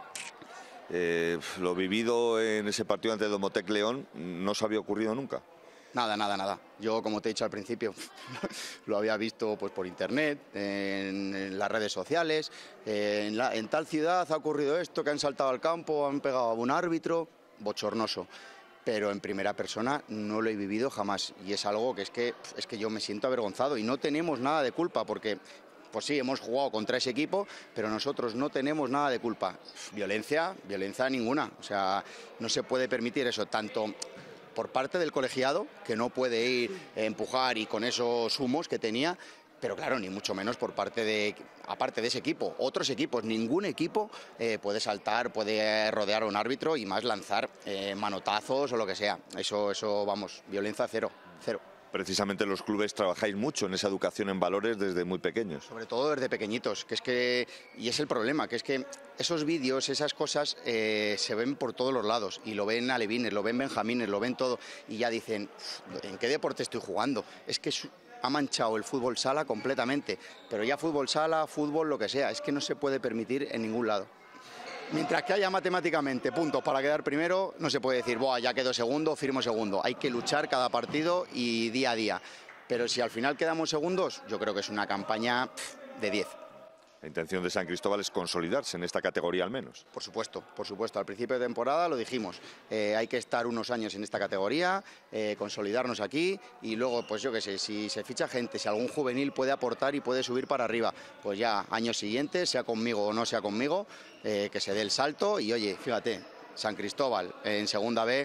Eh, lo vivido en ese partido ante el Domotec León no se había ocurrido nunca. Nada, nada, nada. Yo, como te he dicho al principio, lo había visto pues por internet, en, en las redes sociales, en, la, en tal ciudad ha ocurrido esto, que han saltado al campo, han pegado a un árbitro, bochornoso. Pero en primera persona no lo he vivido jamás y es algo que es que, es que yo me siento avergonzado y no tenemos nada de culpa porque, pues sí, hemos jugado contra ese equipo, pero nosotros no tenemos nada de culpa. Violencia, violencia ninguna. O sea, no se puede permitir eso, tanto por parte del colegiado, que no puede ir a empujar y con esos humos que tenía, pero claro, ni mucho menos por parte de, aparte de ese equipo, otros equipos, ningún equipo eh, puede saltar, puede rodear a un árbitro y más lanzar eh, manotazos o lo que sea. Eso, eso, vamos, violencia cero, cero. Precisamente los clubes trabajáis mucho en esa educación en valores desde muy pequeños. Sobre todo desde pequeñitos, que es que, y es el problema, que es que esos vídeos, esas cosas eh, se ven por todos los lados y lo ven alevines, lo ven benjamines, lo ven todo y ya dicen, ¿en qué deporte estoy jugando? Es que es, ha manchado el fútbol sala completamente, pero ya fútbol sala, fútbol, lo que sea, es que no se puede permitir en ningún lado. Mientras que haya matemáticamente puntos para quedar primero, no se puede decir, Buah, ya quedo segundo, firmo segundo. Hay que luchar cada partido y día a día. Pero si al final quedamos segundos, yo creo que es una campaña pff, de diez. La intención de San Cristóbal es consolidarse en esta categoría al menos. Por supuesto, por supuesto. Al principio de temporada lo dijimos, eh, hay que estar unos años en esta categoría, eh, consolidarnos aquí y luego, pues yo qué sé, si se ficha gente, si algún juvenil puede aportar y puede subir para arriba, pues ya años siguientes, sea conmigo o no sea conmigo, eh, que se dé el salto y oye, fíjate, San Cristóbal en segunda B,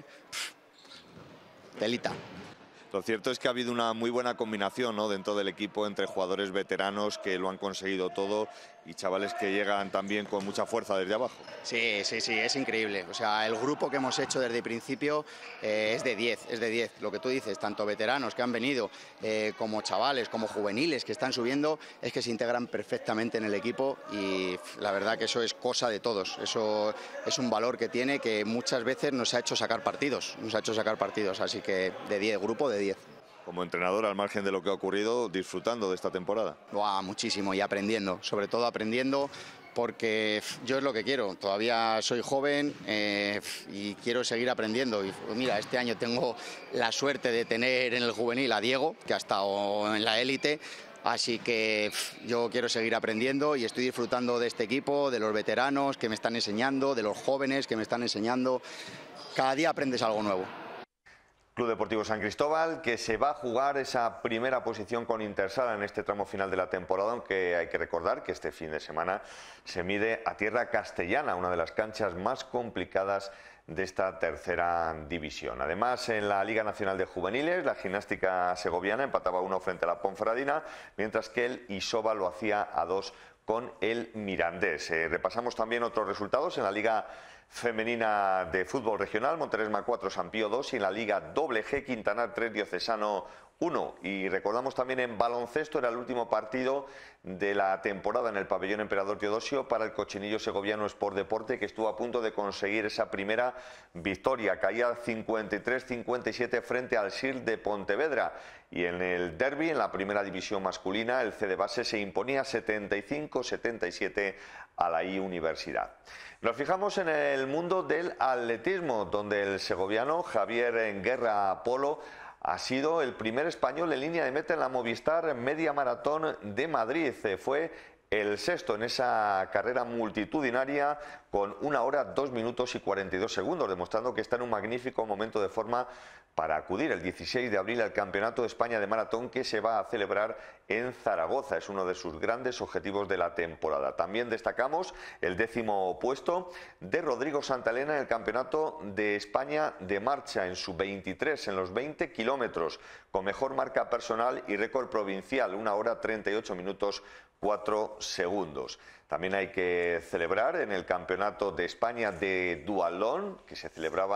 pff, telita. Lo cierto es que ha habido una muy buena combinación, ¿no?, dentro del equipo entre jugadores veteranos que lo han conseguido todo y chavales que llegan también con mucha fuerza desde abajo. Sí, sí, sí, es increíble. O sea, el grupo que hemos hecho desde el principio eh, es de diez, es de diez. Lo que tú dices, tanto veteranos que han venido eh, como chavales, como juveniles que están subiendo, es que se integran perfectamente en el equipo y la verdad que eso es cosa de todos. Eso es un valor que tiene que muchas veces nos ha hecho sacar partidos, nos ha hecho sacar partidos. Así que de diez, grupo de diez. Como entrenador, al margen de lo que ha ocurrido, disfrutando de esta temporada. Buah, muchísimo y aprendiendo, sobre todo aprendiendo porque yo es lo que quiero, todavía soy joven eh, y quiero seguir aprendiendo. Y mira, este año tengo la suerte de tener en el juvenil a Diego, que ha estado en la élite, así que yo quiero seguir aprendiendo y estoy disfrutando de este equipo, de los veteranos que me están enseñando, de los jóvenes que me están enseñando. Cada día aprendes algo nuevo. Club Deportivo San Cristóbal, que se va a jugar esa primera posición con Intersala en este tramo final de la temporada, aunque hay que recordar que este fin de semana se mide a tierra castellana, una de las canchas más complicadas de esta tercera división. Además, en la Liga Nacional de Juveniles, la gimnástica segoviana empataba uno frente a la Ponferradina, mientras que el Isoba lo hacía a dos con el Mirandés. Eh, repasamos también otros resultados en la Liga Femenina de Fútbol Regional, Monteresma cuatro, San Pío dos, y en la Liga Doble G, Quintanar tres, Diocesano uno. Y recordamos también en baloncesto, era el último partido de la temporada en el pabellón Emperador Teodosio para el Cochinillo Segoviano Sport Deporte, que estuvo a punto de conseguir esa primera victoria. Caía cincuenta y tres a cincuenta y siete frente al S I R de Pontevedra. Y en el derbi, en la primera división masculina, el C de Base se imponía setenta y cinco a setenta y siete a la I Universidad. Nos fijamos en el mundo del atletismo, donde el segoviano Javier Guerra Polo ha sido el primer español en línea de meta en la Movistar Media Maratón de Madrid. Fue el sexto en esa carrera multitudinaria con una hora, dos minutos y cuarenta y dos segundos, demostrando que está en un magnífico momento de forma para acudir el dieciséis de abril al Campeonato de España de Maratón, que se va a celebrar en Zaragoza. Es uno de sus grandes objetivos de la temporada. También destacamos el décimo puesto de Rodrigo Santalena en el Campeonato de España de Marcha en sub veintitrés, en los veinte kilómetros, con mejor marca personal y récord provincial, una hora, treinta y ocho minutos, cuatro segundos. También hay que celebrar en el Campeonato de España de Dualón, que se celebraba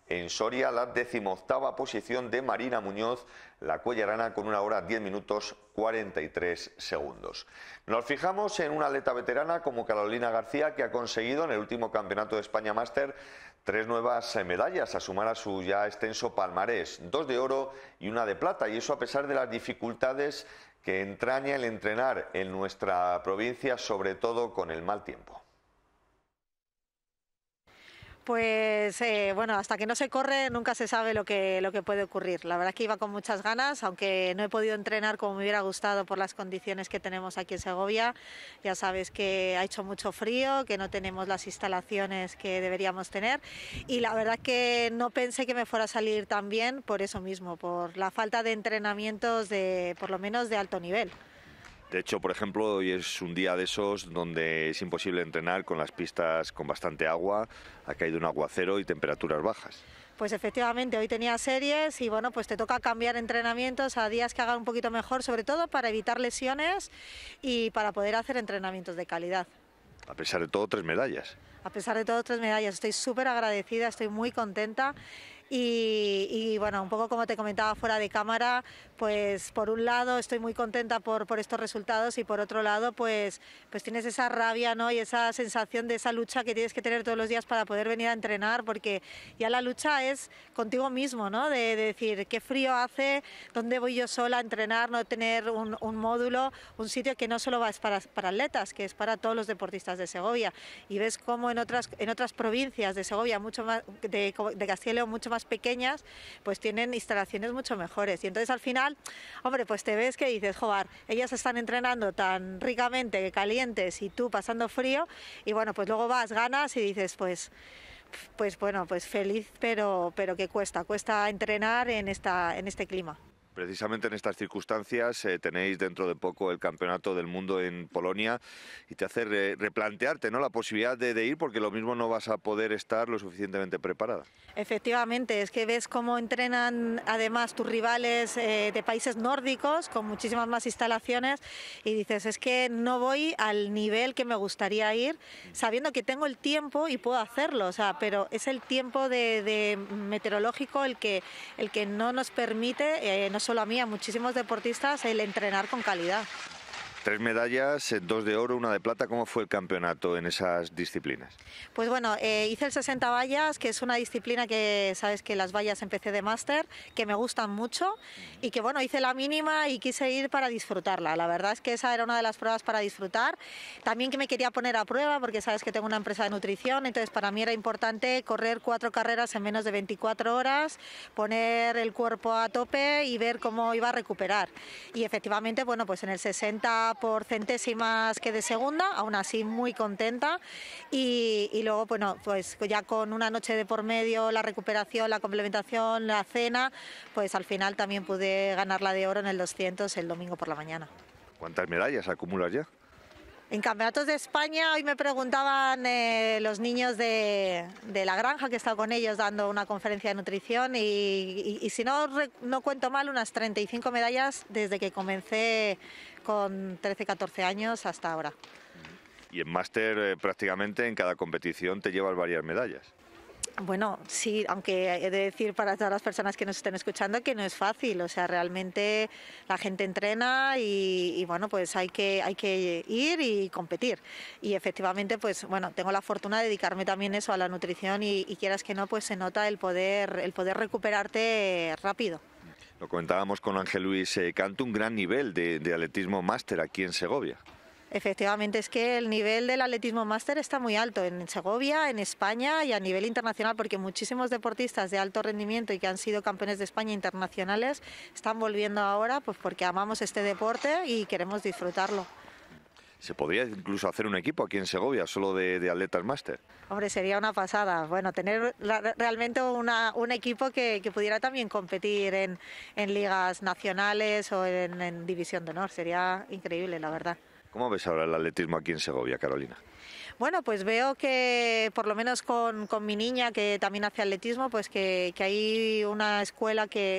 en Soria la decimoctava posición de Marina Muñoz, la cuellarana, con una hora diez minutos cuarenta y tres segundos. Nos fijamos en una atleta veterana como Carolina García, que ha conseguido en el último Campeonato de España Máster tres nuevas medallas a sumar a su ya extenso palmarés, dos de oro y una de plata, y eso a pesar de las dificultades que entraña el entrenar en nuestra provincia, sobre todo con el mal tiempo. Pues eh, bueno, hasta que no se corre nunca se sabe lo que, lo que puede ocurrir. La verdad es que iba con muchas ganas, aunque no he podido entrenar como me hubiera gustado por las condiciones que tenemos aquí en Segovia. Ya sabes que ha hecho mucho frío, que no tenemos las instalaciones que deberíamos tener, y la verdad que no pensé que me fuera a salir tan bien por eso mismo, por la falta de entrenamientos de, por lo menos de alto nivel. De hecho, por ejemplo, hoy es un día de esos donde es imposible entrenar con las pistas con bastante agua, ha caído un aguacero y temperaturas bajas. Pues efectivamente, hoy tenía series y bueno, pues te toca cambiar entrenamientos a días que hagan un poquito mejor, sobre todo para evitar lesiones y para poder hacer entrenamientos de calidad. A pesar de todo, tres medallas. A pesar de todo, tres medallas. Estoy súper agradecida, estoy muy contenta. Y, y bueno, un poco como te comentaba fuera de cámara, pues por un lado estoy muy contenta por, por estos resultados, y por otro lado pues, pues tienes esa rabia, ¿no? Y esa sensación de esa lucha que tienes que tener todos los días para poder venir a entrenar, porque ya la lucha es contigo mismo, ¿no? De, de decir qué frío hace, dónde voy yo sola a entrenar, no tener un, un módulo, un sitio que no solo es para, para atletas, que es para todos los deportistas de Segovia. Y ves cómo en otras, en otras provincias de Segovia, mucho más, de, de Castilla y León, mucho más pequeñas, pues tienen instalaciones mucho mejores, y entonces al final, hombre, pues te ves que dices, joder, ellas están entrenando tan ricamente, calientes, y tú pasando frío, y bueno, pues luego vas, ganas y dices, pues pues bueno, pues feliz, pero pero que cuesta, cuesta entrenar en esta en este clima. Precisamente en estas circunstancias eh, tenéis dentro de poco el Campeonato del Mundo en Polonia, y te hace re replantearte, ¿no?, la posibilidad de, de ir, porque lo mismo no vas a poder estar lo suficientemente preparada. Efectivamente, es que ves cómo entrenan además tus rivales eh, de países nórdicos con muchísimas más instalaciones, y dices, es que no voy al nivel que me gustaría ir, sabiendo que tengo el tiempo y puedo hacerlo, o sea, pero es el tiempo de, de meteorológico el que, el que no nos permite, eh, no solo a mí, a muchísimos deportistas, el entrenar con calidad. Tres medallas, dos de oro, una de plata. ¿Cómo fue el campeonato en esas disciplinas? Pues bueno, eh, hice el sesenta vallas, que es una disciplina que sabes que las vallas empecé de máster, que me gustan mucho, y que bueno, hice la mínima y quise ir para disfrutarla. La verdad es que esa era una de las pruebas para disfrutar. También que me quería poner a prueba, porque sabes que tengo una empresa de nutrición, entonces para mí era importante correr cuatro carreras en menos de veinticuatro horas, poner el cuerpo a tope y ver cómo iba a recuperar. Y efectivamente, bueno, pues en el sesenta por centésimas quedé segunda, aún así muy contenta, y, y luego bueno, pues ya con una noche de por medio, la recuperación, la complementación, la cena, pues al final también pude ganar la de oro en el doscientos el domingo por la mañana. ¿Cuántas medallas acumulas ya? En campeonatos de España, hoy me preguntaban eh, los niños de, de la granja, que he estado con ellos dando una conferencia de nutrición, y, y, y si no, no cuento mal, unas treinta y cinco medallas desde que comencé con trece, catorce años hasta ahora. Y en máster eh, prácticamente en cada competición te llevas varias medallas. Bueno, sí, aunque he de decir para todas las personas que nos estén escuchando que no es fácil, o sea, realmente la gente entrena y, y bueno, pues hay que, hay que ir y competir. Y efectivamente, pues bueno, tengo la fortuna de dedicarme también eso a la nutrición, y, y quieras que no, pues se nota el poder, el poder recuperarte rápido. Lo comentábamos con Ángel Luis eh, Canto, un gran nivel de, de atletismo máster aquí en Segovia. Efectivamente, es que el nivel del atletismo máster está muy alto en Segovia, en España y a nivel internacional, porque muchísimos deportistas de alto rendimiento y que han sido campeones de España internacionales están volviendo ahora, pues porque amamos este deporte y queremos disfrutarlo. ¿Se podría incluso hacer un equipo aquí en Segovia solo de, de atletas máster? Hombre, sería una pasada. Bueno, tener la, realmente una, un equipo que, que pudiera también competir en, en ligas nacionales o en, en División de Honor. Sería increíble, la verdad. ¿Cómo ves ahora el atletismo aquí en Segovia, Carolina? Bueno, pues veo que por lo menos con, con mi niña, que también hace atletismo, pues que, que hay una escuela que,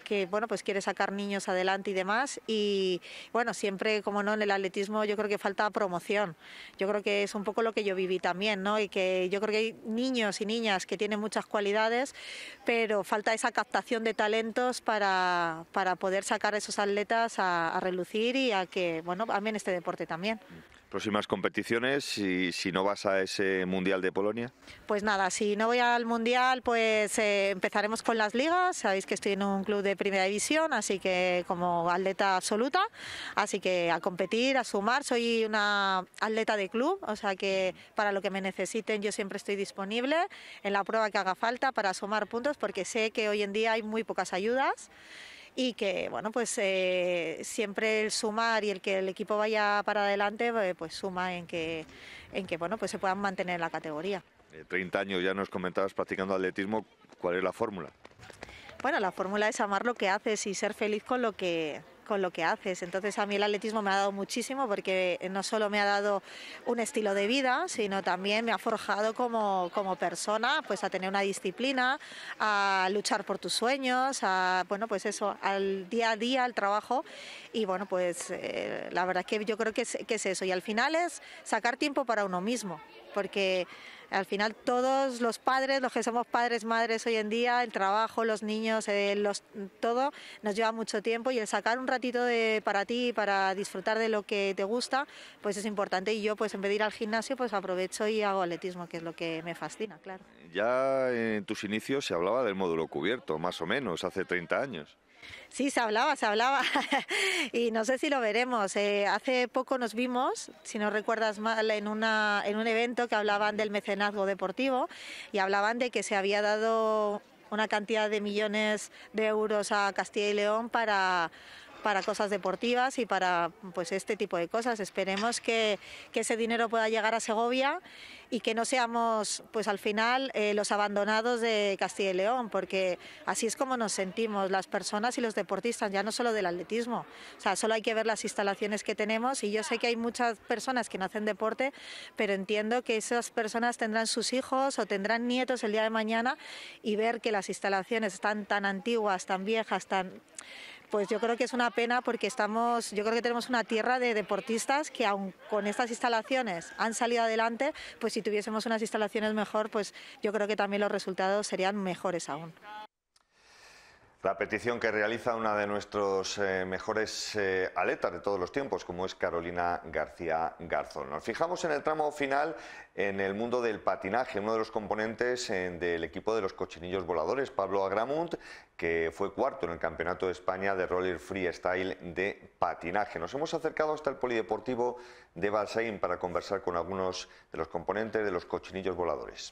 que bueno, pues quiere sacar niños adelante y demás. Y bueno, siempre, como no, en el atletismo yo creo que falta promoción. Yo creo que es un poco lo que yo viví también, ¿no? Y que yo creo que hay niños y niñas que tienen muchas cualidades, pero falta esa captación de talentos para, para poder sacar a esos atletas a, a relucir y a que, bueno, amen este deporte también. Próximas competiciones, si, si no vas a ese Mundial de Polonia. Pues nada, si no voy al Mundial, pues eh, empezaremos con las ligas. Sabéis que estoy en un club de primera división, así que como atleta absoluta, así que a competir, a sumar. Soy una atleta de club, o sea que para lo que me necesiten yo siempre estoy disponible en la prueba que haga falta para sumar puntos, porque sé que hoy en día hay muy pocas ayudas. Y que, bueno, pues eh, siempre el sumar y el que el equipo vaya para adelante, pues suma en que, en que bueno, pues se puedan mantener en la categoría. Eh, treinta años ya nos comentabas practicando atletismo, ¿cuál es la fórmula? Bueno, la fórmula es amar lo que haces y ser feliz con lo que... con lo que haces. Entonces a mí el atletismo me ha dado muchísimo, porque no solo me ha dado un estilo de vida, sino también me ha forjado como, como persona, pues a tener una disciplina, a luchar por tus sueños, a, bueno, pues eso, al día a día, al trabajo. Y bueno, pues eh, la verdad es que yo creo que es, que es eso. Y al final es sacar tiempo para uno mismo, porque al final todos los padres, los que somos padres, madres hoy en día, el trabajo, los niños, eh, los, todo nos lleva mucho tiempo, y el sacar un ratito de, para ti, para disfrutar de lo que te gusta, pues es importante. Y yo, pues en vez de ir al gimnasio, pues aprovecho y hago atletismo, que es lo que me fascina, claro. Ya en tus inicios se hablaba del módulo cubierto, más o menos, hace treinta años. Sí, se hablaba, se hablaba y no sé si lo veremos. Eh, hace poco nos vimos, si no recuerdas mal, en, una, en un evento que hablaban del mecenazgo deportivo, y hablaban de que se había dado una cantidad de millones de euros a Castilla y León para... para cosas deportivas y para pues este tipo de cosas. Esperemos que, que ese dinero pueda llegar a Segovia y que no seamos pues al final eh, los abandonados de Castilla y León, porque así es como nos sentimos las personas y los deportistas, ya no solo del atletismo. O sea, solo hay que ver las instalaciones que tenemos, y yo sé que hay muchas personas que no hacen deporte, pero entiendo que esas personas tendrán sus hijos o tendrán nietos el día de mañana, y ver que las instalaciones están tan antiguas, tan viejas, tan... pues yo creo que es una pena, porque estamos, yo creo que tenemos una tierra de deportistas que aun con estas instalaciones han salido adelante. Pues si tuviésemos unas instalaciones mejor, pues yo creo que también los resultados serían mejores aún. La petición que realiza una de nuestros eh, mejores eh, atletas de todos los tiempos, como es Carolina García Garzón. Nos fijamos en el tramo final en el mundo del patinaje, uno de los componentes eh, del equipo de los cochinillos voladores, Pablo Agramunt, que fue cuarto en el Campeonato de España de Roller Freestyle de patinaje. Nos hemos acercado hasta el polideportivo de Balsaín para conversar con algunos de los componentes de los cochinillos voladores.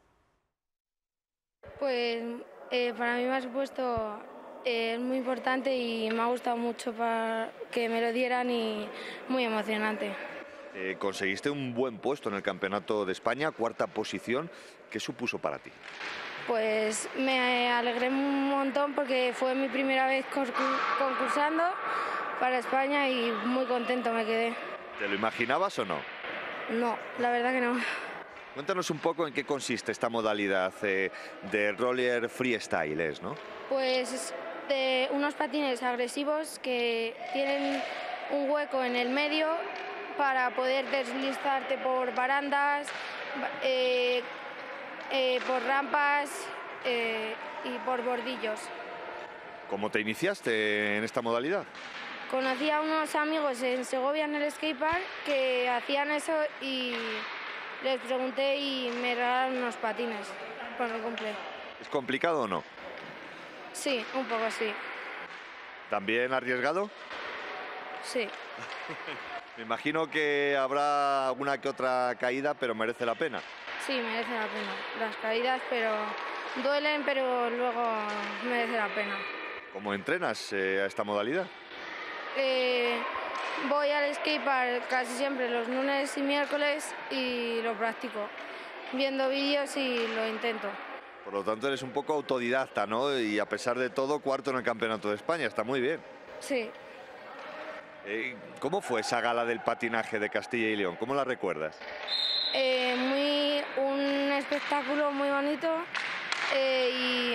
Pues eh, para mí me ha supuesto eh, muy importante, y me ha gustado mucho para que me lo dieran, y muy emocionante. Eh, conseguiste un buen puesto en el Campeonato de España, cuarta posición. ¿Qué supuso para ti? Pues me alegré un montón, porque fue mi primera vez concursando para España y muy contento me quedé. ¿Te lo imaginabas o no? No, la verdad que no. Cuéntanos un poco en qué consiste esta modalidad eh, de roller freestyle, ¿es, no? Pues de unos patines agresivos que tienen un hueco en el medio para poder deslizarte por barandas, eh, eh, por rampas eh, y por bordillos. ¿Cómo te iniciaste en esta modalidad? Conocí a unos amigos en Segovia, en el skatepark, que hacían eso, y les pregunté y me regalaron unos patines por mi cumple. ¿Es complicado o no? Sí, un poco sí. ¿También arriesgado? Sí. Me imagino que habrá alguna que otra caída, pero merece la pena. Sí, merece la pena. Las caídas, pero duelen, pero luego merece la pena. ¿Cómo entrenas eh, a esta modalidad? Eh, voy al skatepark casi siempre los lunes y miércoles y lo practico, viendo vídeos, y lo intento. Por lo tanto, eres un poco autodidacta, ¿no? Y a pesar de todo, cuarto en el Campeonato de España. Está muy bien. Sí. Eh, ¿Cómo fue esa gala del patinaje de Castilla y León? ¿Cómo la recuerdas? Eh, muy, un espectáculo muy bonito, eh, y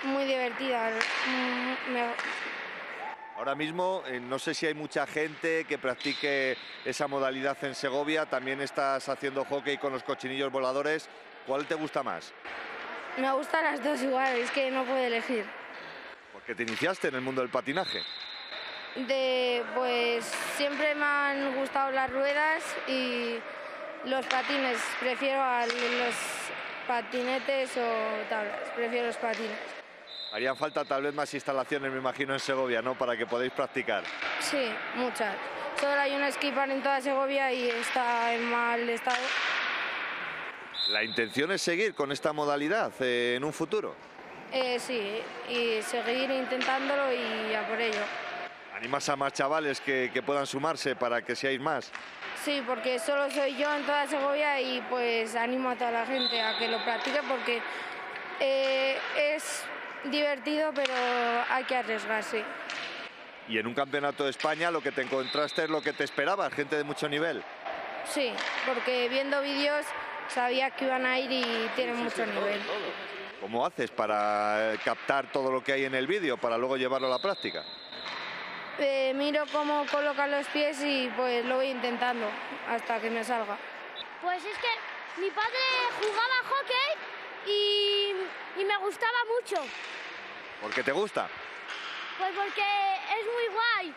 muy divertida. Me... Ahora mismo eh, no sé si hay mucha gente que practique esa modalidad en Segovia. También estás haciendo hockey con los cochinillos voladores. ¿Cuál te gusta más? Me gustan las dos igual, es que no puedo elegir. ¿Por qué te iniciaste en el mundo del patinaje? De, pues siempre me han gustado las ruedas y los patines. Prefiero a los patinetes o tablas. Prefiero los patines. Harían falta tal vez más instalaciones, me imagino, en Segovia, ¿no? Para que podáis practicar. Sí, muchas. Solo hay un skipark en toda Segovia y está en mal estado. ¿La intención es seguir con esta modalidad eh, en un futuro? Eh, sí, y seguir intentándolo y a por ello. ¿Animas a más chavales que, que puedan sumarse para que seáis más? Sí, porque solo soy yo en toda Segovia y pues animo a toda la gente a que lo practique porque eh, es divertido, pero hay que arriesgarse. Y en un campeonato de España lo que te encontraste es lo que te esperabas, gente de mucho nivel. Sí, porque viendo vídeos sabía que iban a ir y tienen mucho nivel. ¿Cómo haces para captar todo lo que hay en el vídeo para luego llevarlo a la práctica? Eh, miro cómo colocan los pies y pues lo voy intentando hasta que me salga. Pues es que mi padre jugaba hockey y, y me gustaba mucho. ¿Por qué te gusta? Pues porque es muy guay.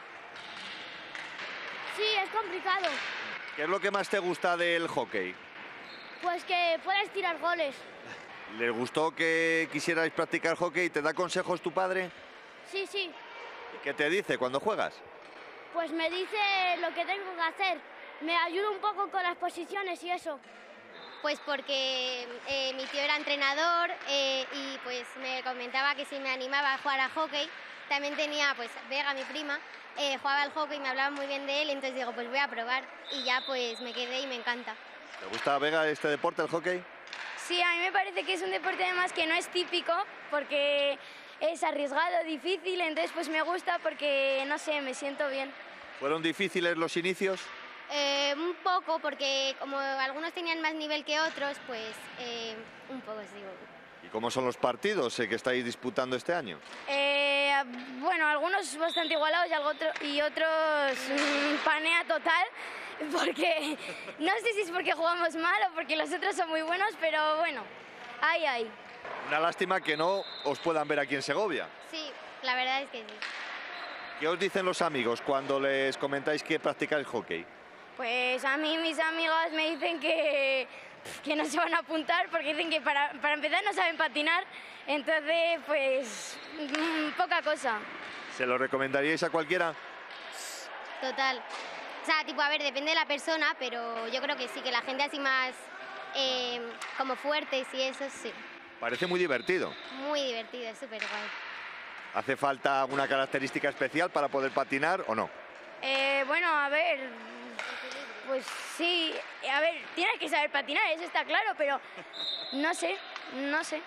Sí, es complicado. ¿Qué es lo que más te gusta del hockey? Pues que puedes tirar goles. ¿Les gustó que quisierais practicar hockey? ¿Te da consejos tu padre? Sí, sí. ¿Y qué te dice cuando juegas? Pues me dice lo que tengo que hacer. Me ayuda un poco con las posiciones y eso. Pues porque eh, mi tío era entrenador eh, y pues me comentaba que si me animaba a jugar a hockey. También tenía, pues, Vega, mi prima, eh, jugaba al hockey y me hablaba muy bien de él, entonces digo, pues voy a probar. Y ya pues me quedé y me encanta. ¿Te gusta, Vega, este deporte, el hockey? Sí, a mí me parece que es un deporte además que no es típico porque es arriesgado, difícil, entonces pues me gusta porque, no sé, me siento bien. ¿Fueron difíciles los inicios? Eh, un poco, porque como algunos tenían más nivel que otros, pues eh, un poco, sí. ¿Y cómo son los partidos eh, que estáis disputando este año? Eh, bueno, algunos bastante igualados y, algo otro, y otros mmm, panea total, porque no sé si es porque jugamos mal o porque los otros son muy buenos, pero bueno, ahí, ahí. Una lástima que no os puedan ver aquí en Segovia. Sí, la verdad es que sí. ¿Qué os dicen los amigos cuando les comentáis que practicáis hockey? Pues a mí mis amigas me dicen que, que no se van a apuntar porque dicen que para, para empezar no saben patinar, entonces pues mmm, poca cosa. ¿Se lo recomendaríais a cualquiera? Total. O sea, tipo, a ver, depende de la persona, pero yo creo que sí, que la gente así más eh, como fuertes y eso, sí. Parece muy divertido. Muy divertido, es súper guay. ¿Hace falta alguna característica especial para poder patinar o no? Eh, bueno, a ver, pues sí, a ver, tienes que saber patinar, eso está claro, pero no sé, no sé.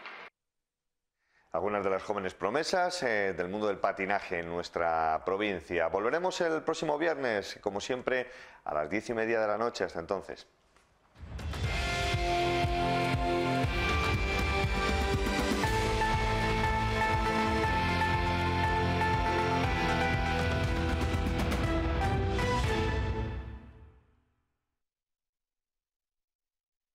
Algunas de las jóvenes promesas eh, del mundo del patinaje en nuestra provincia. Volveremos el próximo viernes, como siempre, a las diez y media de la noche. Hasta entonces.